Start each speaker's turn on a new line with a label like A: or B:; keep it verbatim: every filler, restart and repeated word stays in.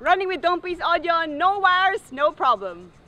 A: Running with Dome Piece audio, no wires, no problem.